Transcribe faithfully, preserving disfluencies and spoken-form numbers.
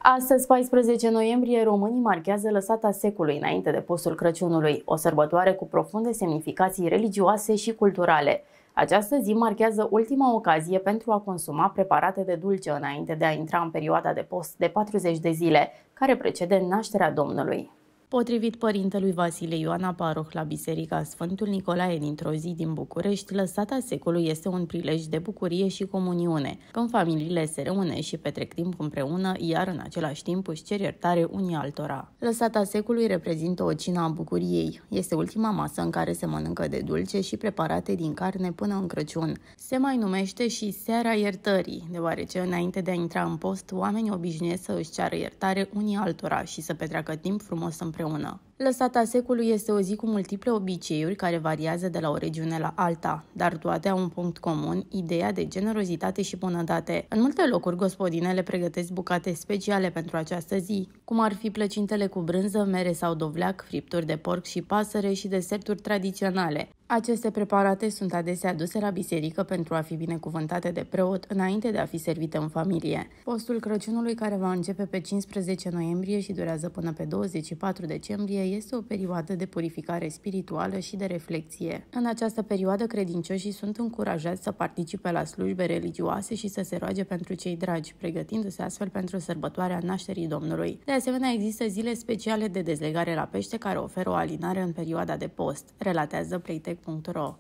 Astăzi, paisprezece noiembrie, românii marchează lăsata secului înainte de postul Crăciunului, o sărbătoare cu profunde semnificații religioase și culturale. Această zi marchează ultima ocazie pentru a consuma preparate de dulce înainte de a intra în perioada de post de patruzeci de zile, care precede nașterea Domnului. Potrivit părintelui Vasile Ioana Paroh la Biserica Sfântul Nicolae dintr-o zi din București, lăsata secului este un prilej de bucurie și comuniune, când familiile se reunesc și petrec timp împreună, iar în același timp își cer iertare unii altora. Lăsata secului reprezintă o cină a bucuriei. Este ultima masă în care se mănâncă de dulce și preparate din carne până în Crăciun. Se mai numește și seara iertării, deoarece înainte de a intra în post, oamenii obișnuiesc să își ceară iertare unii altora și să petreacă timp frumos împreună. Împreună. Lăsata secului este o zi cu multiple obiceiuri care variază de la o regiune la alta, dar toate au un punct comun, ideea de generozitate și bunătate. În multe locuri, gospodinele pregătesc bucate speciale pentru această zi, cum ar fi plăcintele cu brânză, mere sau dovleac, fripturi de porc și pasăre și deserturi tradiționale. Aceste preparate sunt adesea aduse la biserică pentru a fi binecuvântate de preot înainte de a fi servite în familie. Postul Crăciunului, care va începe pe cincisprezece noiembrie și durează până pe douăzeci și patru decembrie, este o perioadă de purificare spirituală și de reflexie. În această perioadă, credincioșii sunt încurajați să participe la slujbe religioase și să se roage pentru cei dragi, pregătindu-se astfel pentru sărbătoarea nașterii Domnului. De asemenea, există zile speciale de dezlegare la pește care oferă o alinare în perioada de post, relatează playtech punct ro.